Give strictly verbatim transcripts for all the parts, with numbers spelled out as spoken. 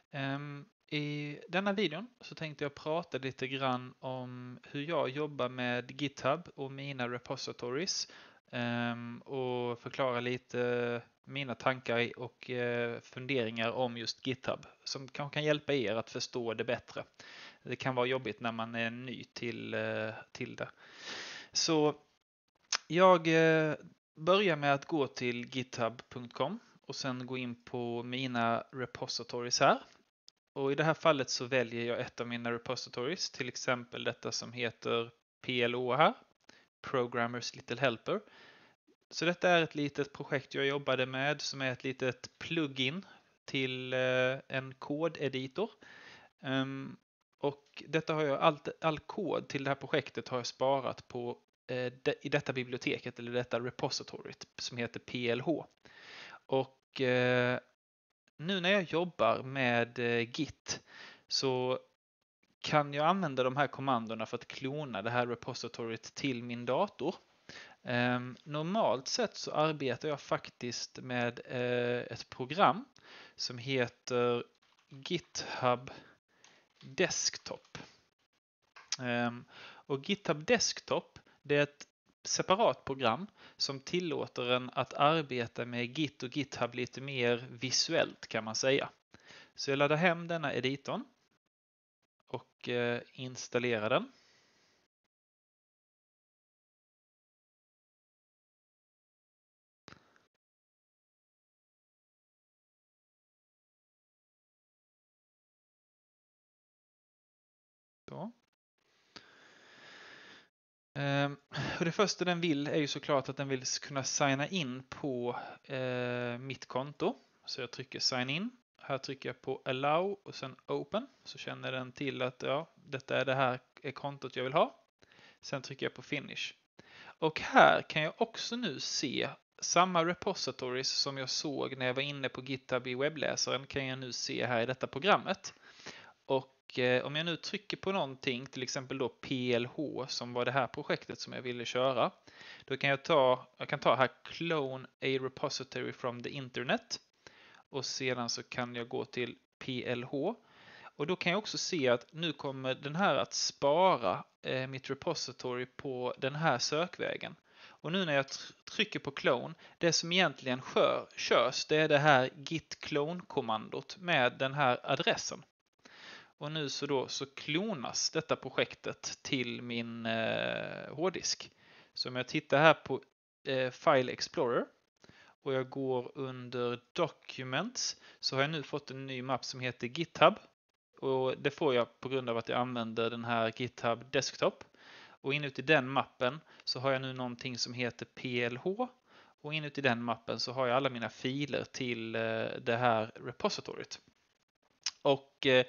Um, I denna videon så tänkte jag prata lite grann om hur jag jobbar med GitHub och mina repositories um, och förklara lite mina tankar och uh, funderingar om just GitHub som kanske kan hjälpa er att förstå det bättre. Det kan vara jobbigt när man är ny till, uh, till det. Så jag uh, börjar med att gå till github punkt com och sen gå in på mina repositories här. Och i det här fallet så väljer jag ett av mina repositories, till exempel detta som heter P L O här, Programmers Little Helper. Så detta är ett litet projekt jag jobbade med som är ett litet plugin till en kodeditor. Um, och detta har jag, all, all kod till det här projektet har jag sparat på eh, de, i detta biblioteket eller detta repositoryt som heter P L H. Och eh, nu när jag jobbar med eh, Git så kan jag använda de här kommandona för att klona det här repositoryt till min dator. Um, normalt sett så arbetar jag faktiskt med uh, ett program som heter GitHub Desktop. Um, och GitHub Desktop, det är ett separat program som tillåter en att arbeta med Git och GitHub lite mer visuellt kan man säga. Så jag laddar hem denna editorn och eh, installerar den. Så. Ehm, och det första den vill är ju såklart att den vill kunna signa in på eh, mitt konto. Så jag trycker sign in. Här trycker jag på allow och sen open. Så känner den till att ja, detta är det här är kontot jag vill ha. Sen trycker jag på finish. Och här kan jag också nu se samma repositories som jag såg när jag var inne på GitHub i webbläsaren kan jag nu se här i detta programmet. Och eh, om jag nu trycker på någonting, till exempel då P L H som var det här projektet som jag ville köra. Då kan jag ta, jag kan ta här clone a repository from the internet. Och sedan så kan jag gå till P L H. Och då kan jag också se att nu kommer den här att spara eh, mitt repository på den här sökvägen. Och nu när jag trycker på clone, det som egentligen kör, körs det är det här git clone-kommandot med den här adressen. Och nu så då så klonas detta projektet till min eh, hårddisk. Så om jag tittar här på eh, File Explorer och jag går under Documents så har jag nu fått en ny mapp som heter GitHub. Och det får jag på grund av att jag använder den här GitHub Desktop. Och inuti den mappen så har jag nu någonting som heter P L H. Och inuti den mappen så har jag alla mina filer till eh, det här repositoryt. Och eh,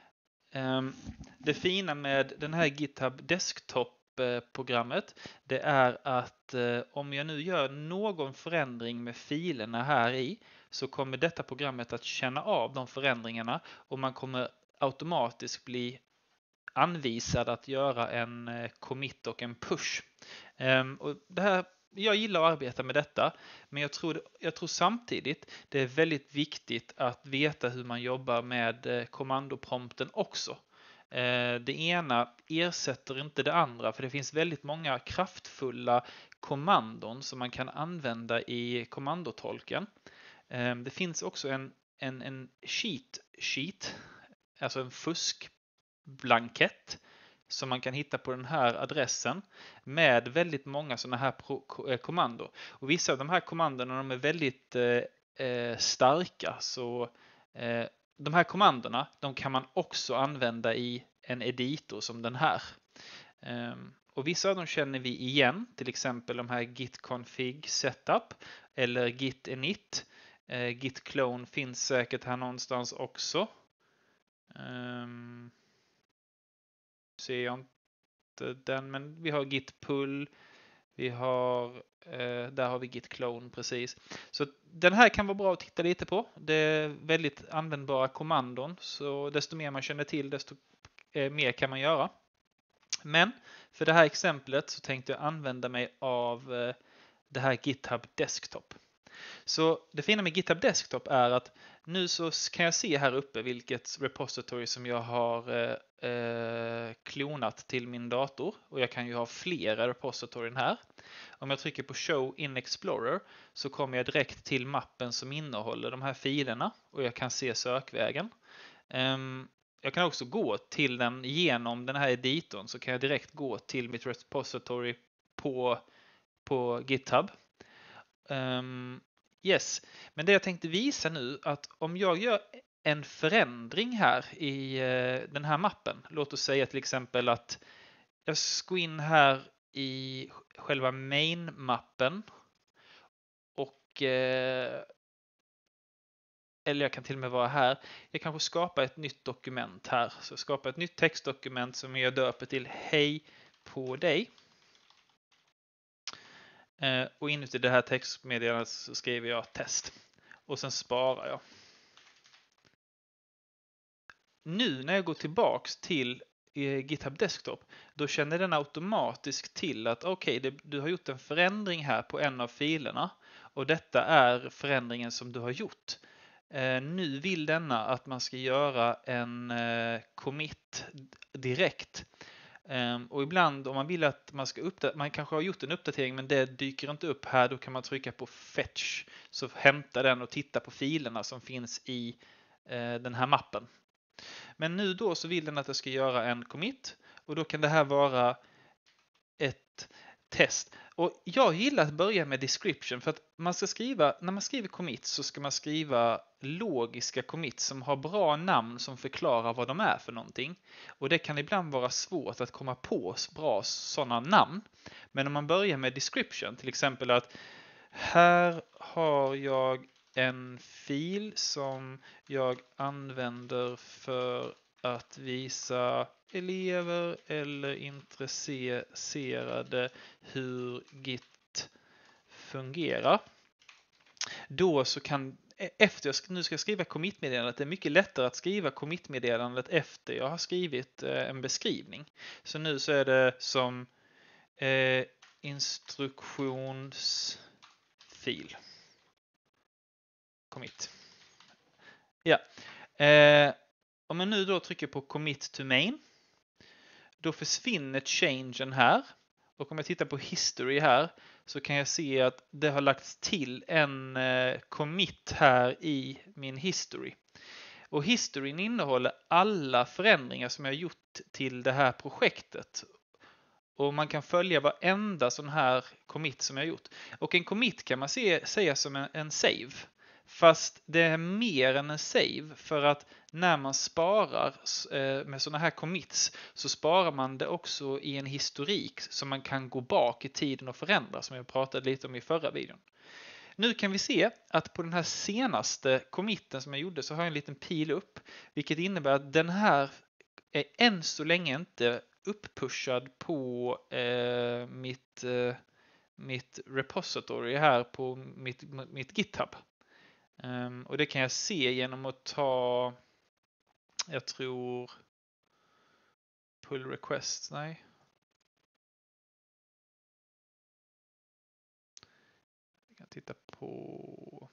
det fina med den här GitHub Desktop-programmet det är att om jag nu gör någon förändring med filerna här i så kommer detta programmet att känna av de förändringarna och man kommer automatiskt bli anvisad att göra en commit och en push. Och det här, jag gillar att arbeta med detta, men jag tror, jag tror samtidigt det är väldigt viktigt att veta hur man jobbar med kommandoprompten också. Det ena ersätter inte det andra, för det finns väldigt många kraftfulla kommandon som man kan använda i kommandotolken. Det finns också en, en, en cheat sheet, alltså en fuskblankett som man kan hitta på den här adressen med väldigt många sådana här kommando. Och vissa av de här kommandona de är väldigt eh, starka, så eh, de här kommandona de kan man också använda i en editor som den här. Um, och vissa av dem känner vi igen, till exempel de här git config setup eller git init. Uh, git clone finns säkert här någonstans också. Um, ser jag inte den, men vi har git pull, vi har eh, där har vi git clone precis. Så den här kan vara bra att titta lite på. Det är väldigt användbara kommandon, så desto mer man känner till desto eh, mer kan man göra. Men för det här exemplet så tänkte jag använda mig av eh, det här GitHub Desktop. Så det fina med GitHub Desktop är att nu så kan jag se här uppe vilket repository som jag har eh, eh, klonat till min dator. Och jag kan ju ha flera repositoryn här. Om jag trycker på Show in Explorer så kommer jag direkt till mappen som innehåller de här filerna. Och jag kan se sökvägen. Um, jag kan också gå till den genom den här editorn, så kan jag direkt gå till mitt repository på, på GitHub. Um, yes, men det jag tänkte visa nu att om jag gör en förändring här i uh, den här mappen, låt oss säga till exempel att jag ska gå in här i själva main-mappen och uh, eller jag kan till och med vara här. Jag kanske skapar ett nytt dokument här. Så jag skapar ett nytt textdokument som jag döper till Hej på dig. Eh, och inuti det här textmeddelandet så skriver jag test. Och sen sparar jag. Nu när jag går tillbaks till eh, GitHub Desktop, då känner den automatiskt till att okej, okay, du har gjort en förändring här på en av filerna. Och detta är förändringen som du har gjort. Uh, nu vill denna att man ska göra en uh, commit direkt. Um, och ibland om man vill att man ska uppdatera, man kanske har gjort en uppdatering men det dyker inte upp här, då kan man trycka på fetch. Så hämta den och titta på filerna som finns i uh, den här mappen. Men nu då så vill den att jag ska göra en commit. Och då kan det här vara ett test. Och jag gillar att börja med description för att man ska skriva, när man skriver commits så ska man skriva logiska commits som har bra namn som förklarar vad de är för någonting. Och det kan ibland vara svårt att komma på bra sådana namn. Men om man börjar med description, till exempel att här har jag en fil som jag använder för att visa elever eller intresserade hur Git fungerar. Då så kan, efter jag nu ska skriva commit-meddelandet, det är mycket lättare att skriva commit-meddelandet efter jag har skrivit en beskrivning. Så nu så är det som eh, instruktionsfil. Commit. Ja. Eh, om jag nu då trycker på commit to main, då försvinner changen här. Och om jag tittar på history här så kan jag se att det har lagts till en eh, commit här i min history. Och historyn innehåller alla förändringar som jag gjort till det här projektet. Och man kan följa varenda sån här commit som jag gjort. Och en commit kan man se, säga som en, en save. Fast det är mer än en save, för att när man sparar med sådana här commits så sparar man det också i en historik som man kan gå bak i tiden och förändra, som jag pratade lite om i förra videon. Nu kan vi se att på den här senaste committen som jag gjorde så har jag en liten pil upp, vilket innebär att den här är än så länge inte upppushad på eh, mitt, eh, mitt repository här på mitt, mitt GitHub. Um, och det kan jag se genom att ta, jag tror, pull request, nej. Jag kan titta på,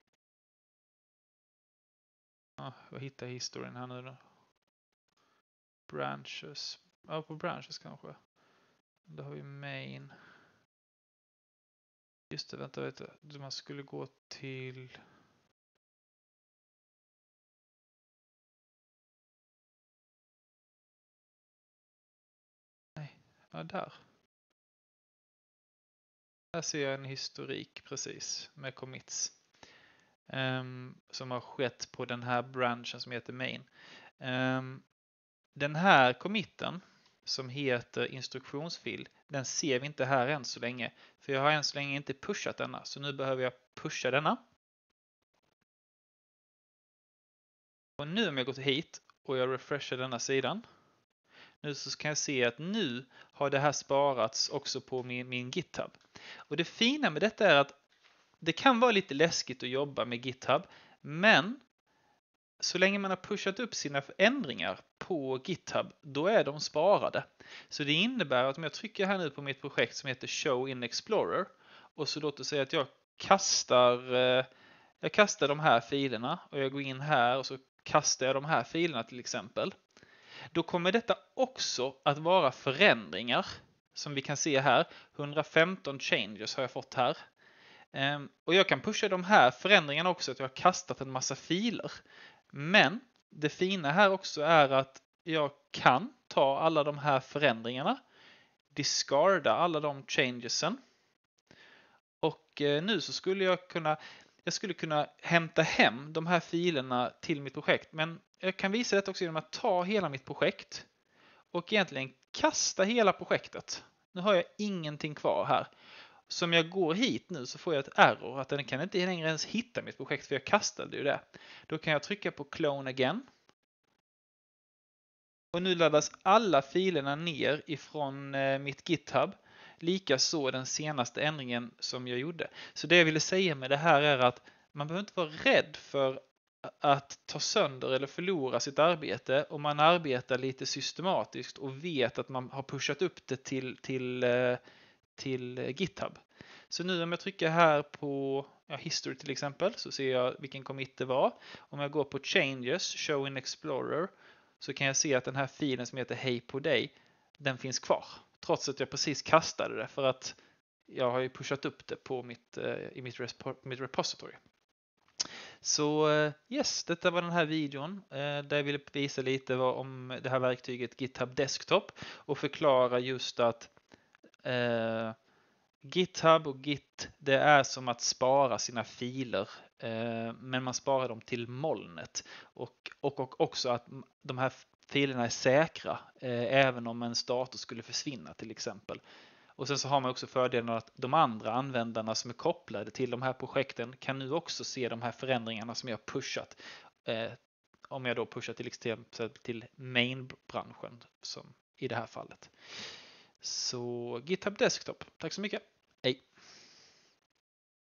ah, jag hittar historien här nu då. Branches, ja på branches kanske. Då har vi main. Just det, vänta, vänta. Man skulle gå till... Nej, ja där. Här ser jag en historik precis med commits. Um, som har skett på den här branchen som heter main. Um, den här committen som heter instruktionsfil, den ser vi inte här än så länge. För jag har än så länge inte pushat denna. Så nu behöver jag pusha denna. Och nu om jag går till hit och jag refreshar denna sidan. Nu så kan jag se att nu har det här sparats också på min, min GitHub. Och det fina med detta är att det kan vara lite läskigt att jobba med GitHub. Men så länge man har pushat upp sina förändringar på GitHub, då är de sparade. Så det innebär att om jag trycker här nu på mitt projekt som heter Show in Explorer och så låter säga att jag kastar, eh, jag kastar de här filerna och jag går in här och så kastar jag de här filerna till exempel. Då kommer detta också att vara förändringar som vi kan se här. hundrafemton changes har jag fått här. Och jag kan pusha de här förändringarna också, att jag har kastat en massa filer. Men det fina här också är att jag kan ta alla de här förändringarna, discarda alla de changesen. Och nu så skulle jag kunna, jag skulle kunna hämta hem de här filerna till mitt projekt. Men jag kan visa det också genom att ta hela mitt projekt och egentligen kasta hela projektet. Nu har jag ingenting kvar här. Så om jag går hit nu så får jag ett error att den kan inte längre ens hitta mitt projekt för jag kastade ju det. Då kan jag trycka på clone again. Och nu laddas alla filerna ner ifrån mitt GitHub. Likaså den senaste ändringen som jag gjorde. Så det jag ville säga med det här är att man behöver inte vara rädd för att ta sönder eller förlora sitt arbete om man arbetar lite systematiskt och vet att man har pushat upp det till, till, till GitHub. Så nu om jag trycker här på ja, history till exempel så ser jag vilken commit det var. Om jag går på changes, show in explorer så kan jag se att den här filen som heter hej på dig, den finns kvar. Trots att jag precis kastade det för att jag har ju pushat upp det på mitt, i mitt, mitt repository. Så yes, detta var den här videon där jag ville visa lite om det här verktyget GitHub Desktop och förklara just att eh, GitHub och Git, det är som att spara sina filer eh, men man sparar dem till molnet och, och, och också att de här filerna är säkra eh, även om en dator skulle försvinna till exempel. Och sen så har man också fördelen att de andra användarna som är kopplade till de här projekten kan nu också se de här förändringarna som jag har pushat. Eh, om jag då pushar till exempel till main-branschen som i det här fallet. Så GitHub Desktop. Tack så mycket. Hej!